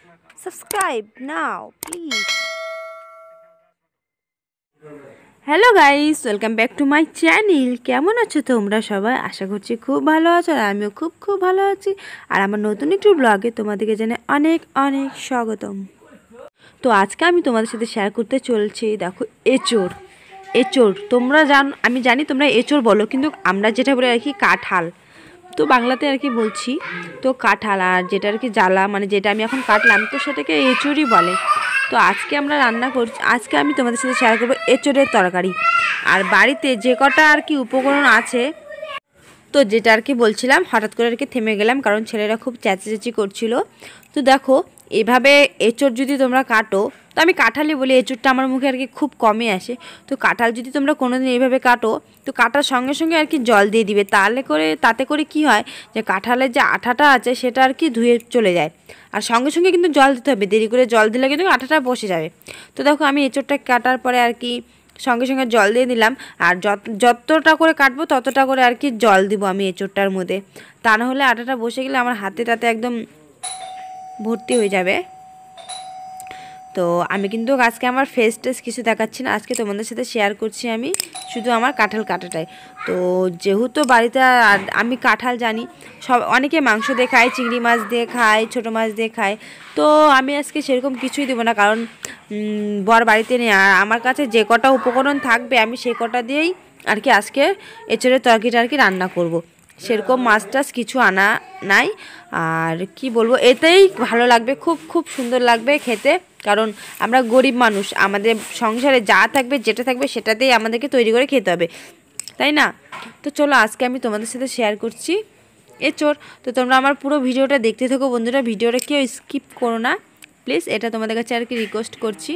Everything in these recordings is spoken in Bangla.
Subscribe now, please. Hello guys, welcome back to my channel. কেমন আছো তোমরা সবাই? আশা করছি খুব ভালো আছো, আর আমিও খুব ভালো আছি। আর আমার নতুন একটু ব্লগে তোমাদেরকে জানাই অনেক অনেক স্বাগতম। তো আজকে আমি তোমাদের সাথে শেয়ার করতে চলছি, দেখো এঁচোড়। এঁচোড় তোমরা আমি জানি তোমরা এঁচোড় বলো, কিন্তু আমরা যেটা বলি আর কি কাঁঠাল, তো বাংলাতে আর কি বলছি। তো কাঁঠাল, আর যেটা আর কি জ্বালা, মানে যেটা আমি এখন কাটলাম, তো সেটাকে এঁচোড়ই বলে। তো আজকে আমরা রান্না করছি, আজকে আমি তোমাদের সাথে শেয়ার করবো এঁচোড়ের তরকারি। আর বাড়িতে যে কটা আর কি উপকরণ আছে, তো যেটা আর কি বলছিলাম, হঠাৎ করে আর কি থেমে গেলাম কারণ ছেলেরা খুব চেঁচাচেঁচি করছিল। তো দেখো, এভাবে এঁচোড় যদি তোমরা কাটো, তো আমি কাঁঠালই বলি, এঁচোড়টা আমার মুখে আর কি খুব কমই আসে। তো কাঁঠাল যদি তোমরা কোনোদিন এইভাবে কাটো, তো কাটার সঙ্গে সঙ্গে আর কি জল দিয়ে দিবে, তাতে করে কি হয় যে কাঁঠালের যে আঠাটা আছে সেটা আর কি ধুয়ে চলে যায়। আর সঙ্গে সঙ্গে কিন্তু জল দিতে হবে, দেরি করে জল দিলে কিন্তু আঠাটা বসে যাবে। তো দেখো, আমি এঁচোড়টা কাটার পরে আর কি সঙ্গে সঙ্গে জল দিয়ে দিলাম। আর যতটা করে কাটবো ততটা করে আর কি জল দিব আমি এঁচোড়টার মধ্যে, তা না হলে আটাটা বসে গেলে আমার হাতে টাতে একদম ভর্তি হয়ে যাবে। তো আমি কিন্তু আজকে আমার ফেস টেস কিছু দেখাচ্ছি না, আজকে তোমাদের সাথে শেয়ার করছি আমি শুধু আমার কাঁঠাল কাটাটাই। তো যেহেতু বাড়িতে আমি কাঁঠাল জানি, অনেকে মাংস দিয়ে খায়, চিংড়ি মাছ দিয়ে খায়, ছোটো মাছ দিয়ে খায়। তো আমি আজকে সেরকম কিছুই দেবো না, কারণ বর বাড়িতে নেই। আর আমার কাছে যে কটা উপকরণ থাকবে আমি সেই কটা দিয়েই আর কি আজকে এঁচোড়ের তরকারিটা আর কি রান্না করব। সেরকম মাছ টাছ কিছু আনা নাই। আর কি বলবো, এতেই ভালো লাগবে, খুব সুন্দর লাগবে খেতে। কারণ আমরা গরিব মানুষ, আমাদের সংসারে যা থাকবে যেটা থাকবে সেটাতেই আমাদেরকে তৈরি করে খেতে হবে, তাই না? তো চলো, আজকে আমি তোমাদের সাথে শেয়ার করছি এঁচোড়। তো তোমরা আমার পুরো ভিডিওটা দেখতে থাকো বন্ধুরা, ভিডিওটা কেউ স্কিপ করো না প্লিজ, এটা তোমাদের কাছে আর কি রিকোয়েস্ট করছি।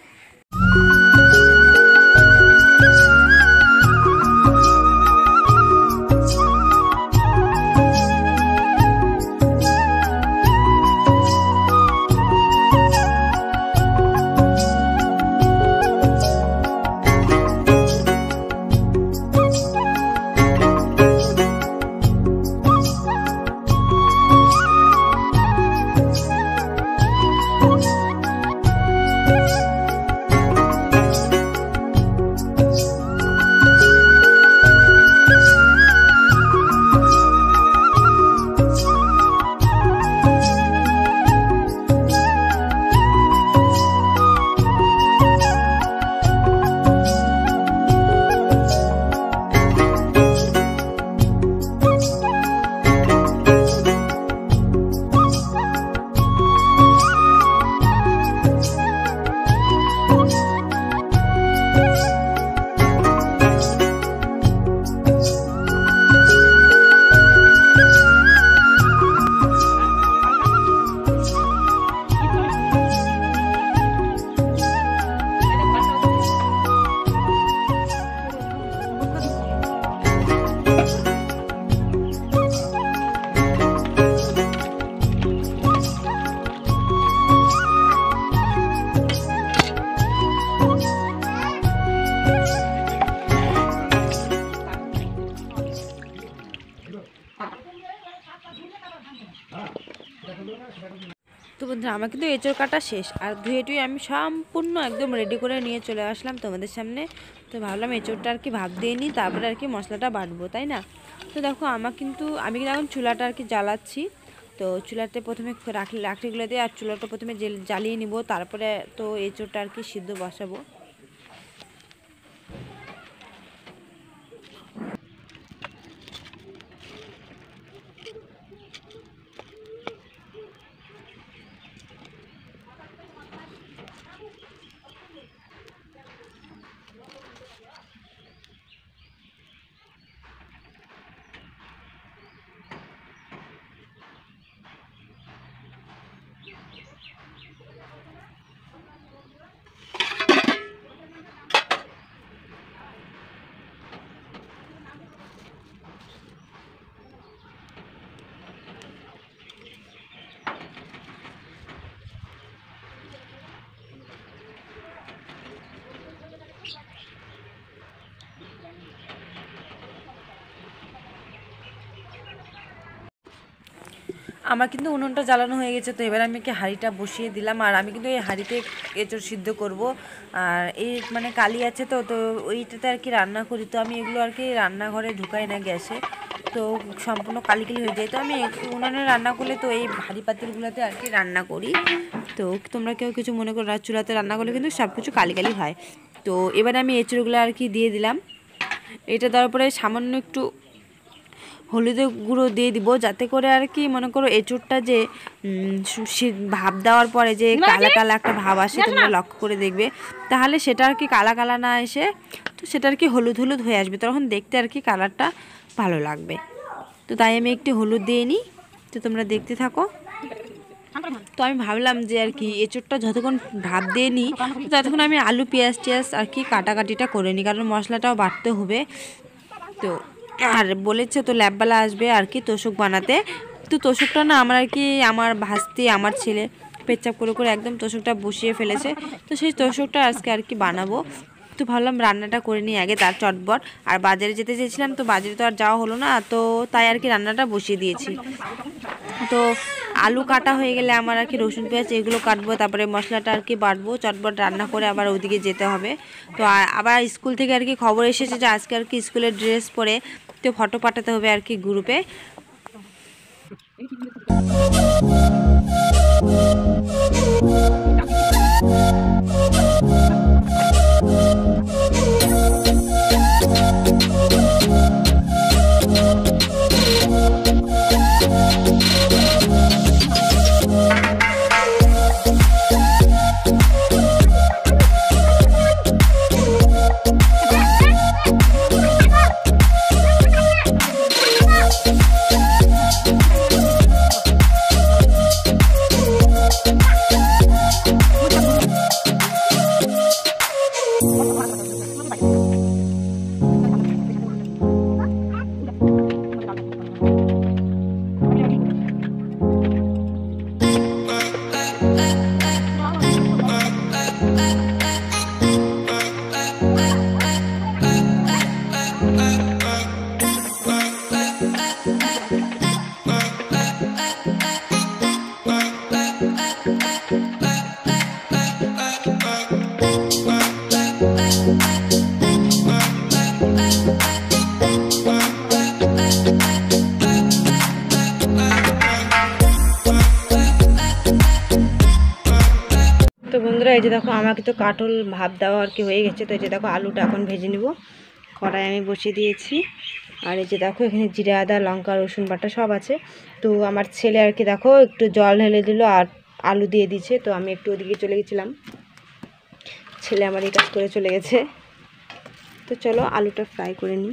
তো বন্ধুরা, আমার কিন্তু এঁচোড় কাটা শেষ, আর ধুয়ে টুয়ে আমি সম্পূর্ণ একদম রেডি করে নিয়ে চলে আসলাম তোমাদের সামনে। তো ভাবলাম এঁচোড়টা আর কি ভাগ দিয়ে নিই, তারপরে আর কি মশলাটা বাটবো, তাই না? তো দেখো, আমি কিন্তু এখন চুলাটা আর কি জ্বালাচ্ছি। তো চুলাতে প্রথমে লাকড়িগুলো দিয়ে আর চুলাটা প্রথমে জ্বালিয়ে নিব, তারপরে তো এঁচোড়টা আর কি সিদ্ধ বসাবো। আমার কিন্তু উনুনটা জ্বালানো হয়ে গেছে, তো এবার আমি কি হাঁড়িটা বসিয়ে দিলাম। আর আমি কিন্তু এই হাঁড়িতে এঁচড় সিদ্ধ করব। আর এই মানে কালি আছে তো তো ওইটাতে আর কি রান্না করি। তো আমি এগুলো আর কি রান্নাঘরে ঢুকাই না গ্যাসে, তো সম্পূর্ণ কালি কালি হয়ে যায়। তো আমি উনুনে রান্না করলে তো এই হাঁড়ি পাতিলগুলোতে আর কি রান্না করি। তো তোমরা কেউ কিছু মনে করো, চুলাতে রান্না করলে কিন্তু সব কিছু কালি কালি হয়। তো এবারে আমি এঁচড়গুলো আর কি দিয়ে দিলাম। এটা দেওয়ার পরে সামান্য একটু হলুদের গুঁড়ো দিয়ে দিব, যাতে করে আর কি মনে করো এঁচড়টা যে ভাপ দেওয়ার পরে যে কালা কালা একটা ভাব আসে, তোমরা লক্ষ্য করে দেখবে, তাহলে সেটা আর কি কালা কালা না এসে তো সেটা আর কি হলুদ হলুদ হয়ে আসবে, তখন দেখতে আর কি কালারটা ভালো লাগবে। তো তাই আমি একটু হলুদ দিয়ে নিই। তো তোমরা দেখতে থাকো। তো আমি ভাবলাম যে আর কি এঁচড়টা যতক্ষণ ভাপ দিয়ে নিই ততক্ষণ আমি আলু পেঁয়াজ টিয়াজ আর কি কাটাকাটিটা করে নিই, কারণ মশলাটাও বাটতে হবে। তো আর বলেছে তো ল্যাববেলা আসবে আর কি তোষক বানাতে। তো তোষকটা না আমার আর কি আমার ভাস্তি আমার ছেলে পেচ্চাপ করে করে একদম তোষকটা বসিয়ে ফেলেছে। তো সেই তোষকটা আজকে আর কি বানাবো। তো ভাবলাম রান্নাটা করে নিই আগে, তার চটবট। আর বাজারে যেতে চেয়েছিলাম, তো বাজারে তো আর যাওয়া হলো না, তো তাই আর কি রান্নাটা বসিয়ে দিয়েছি। তো আলু কাটা হয়ে গেলে আমার আর কি রসুন পেঁয়াজ এগুলো কাটবো, তারপরে মশলাটা আর কি বাটবো, চটবট রান্না করে আবার ওইদিকে যেতে হবে। তো আবার স্কুল থেকে আর কি খবর এসেছে যে আজকে আর কি স্কুলের ড্রেস পরে তো ফটো পাঠাতে হবে আর কি গ্রুপে। তো বন্ধুরা এই যে দেখো আমাকে তো কাঠল ভাপ দেওয়া আর কি হয়ে গেছে। তো এই যে দেখো আলুটা এখন ভেজে নেব, কড়াই আমি বসিয়ে দিয়েছি। আর এই যে দেখো এখানে জিরা আদা লঙ্কা রসুন বাটা সব আছে। তো আমার ছেলে আর কি দেখো একটু জল ঢেলে দিল আর আলু দিয়ে দিচ্ছে। তো আমি একটু ওদিকে চলে গেছিলাম, ছেলে আমার এই কাজ করে চলে গেছে। তো চলো আলুটা ফ্রাই করে নিই।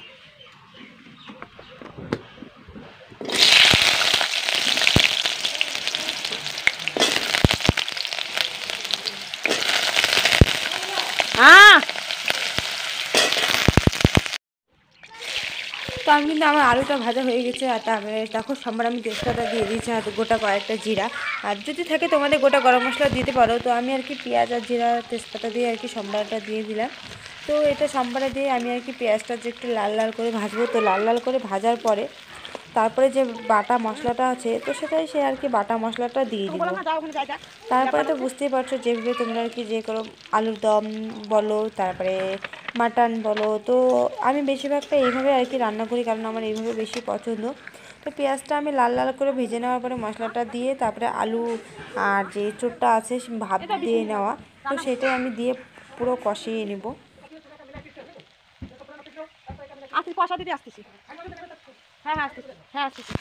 তো আমি কিন্তু আমার আলুটা ভাজা হয়ে গেছে। আর তারপরে দেখো সম্বার আমি তেজপাতা দিয়ে দিয়েছি আর গোটা কয়েকটা জিরা, আর যদি থাকে তোমাদের গোটা গরম মশলা দিতে পারো। তো আমি আর কি পেঁয়াজ আর জিরা তেজপাতা দিয়ে আর কি সম্বারটা দিয়ে দিলাম। তো এটা সম্বারে দিয়ে আমি আর কি পেঁয়াজটা যে একটু লাল লাল করে ভাজবো। তো লাল লাল করে ভাজার পরে তারপরে যে বাটা মশলাটা আছে তো সেটাই সে আর কি বাটা মশলাটা দিয়ে দিব। তারপরে তো বুঝতেই পারছো যেভাবে তোমরা আর কি যে করো আলুর দম বলো তারপরে মাটন বলো, তো আমি বেশিরভাগটা এইভাবে আর কি রান্না করি, কারণ আমার এইভাবে বেশি পছন্দ। তো পেঁয়াজটা আমি লাল লাল করে ভেজে নেওয়ার পরে মশলাটা দিয়ে তারপরে আলু আর যে চোরটা আছে ভাপ দিয়ে নেওয়া, তো সেটাই আমি দিয়ে পুরো কষিয়ে নেব। হ্যাঁ হ্যাঁ হ্যাঁ আসতেছি।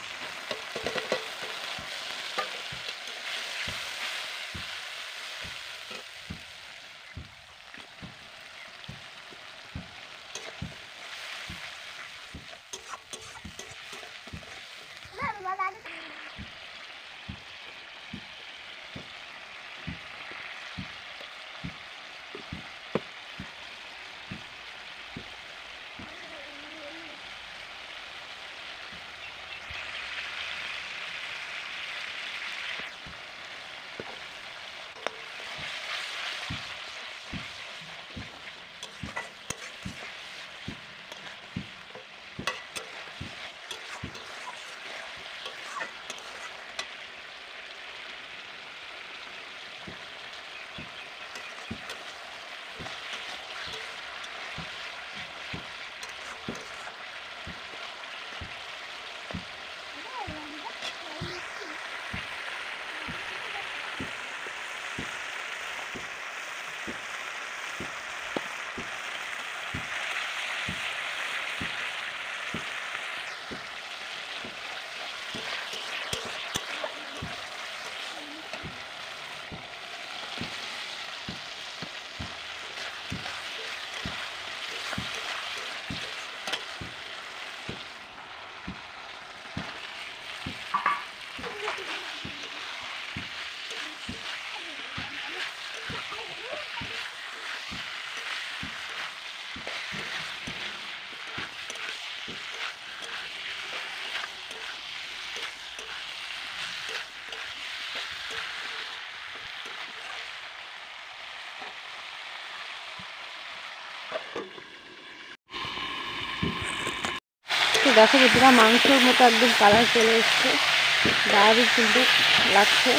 দেখো বন্ধুরা মাংসের মতো একদম কালার চলে এসছে, দারুণ সুন্দর লাগছে।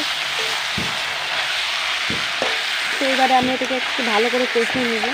তো এবারে আমি এটাকে একটু ভালো করে কষিয়ে নেব।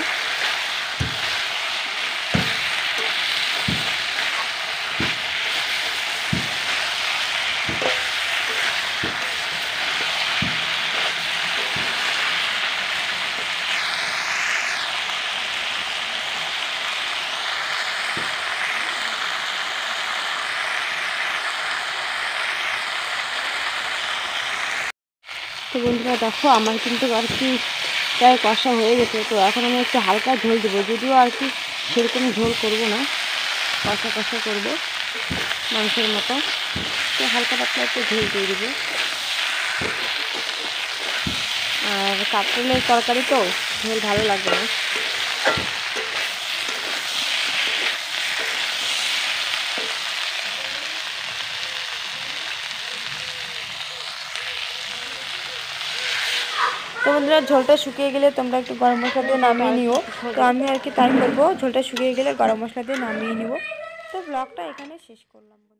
তো বন্ধুরা দেখো আমার কিন্তু আর কি প্রায় কষা হয়ে গেছে। তো এখন আমি একটু হালকা ঝোল দেবো, যদিও আর কি সেরকম ঝোল করবো না, কষা কষা করবো মাংসের মতো। তো হালকা পাতলা একটু ঝোল দিয়ে দেবো। আর কাঁকরোলের তরকারি তো ঝোল ভালো লাগবে না। তো বন্ধুরা ঝোলটা শুকিয়ে গেলে তোমরা একটু গরম মশলা দিয়ে নামিয়ে নিও। তো আমি আর কি তাই করবো, ঝোলটা শুকিয়ে গেলে গরম মশলা দিয়ে নামিয়ে নিব। তো ব্লগটা এখানে শেষ করলাম।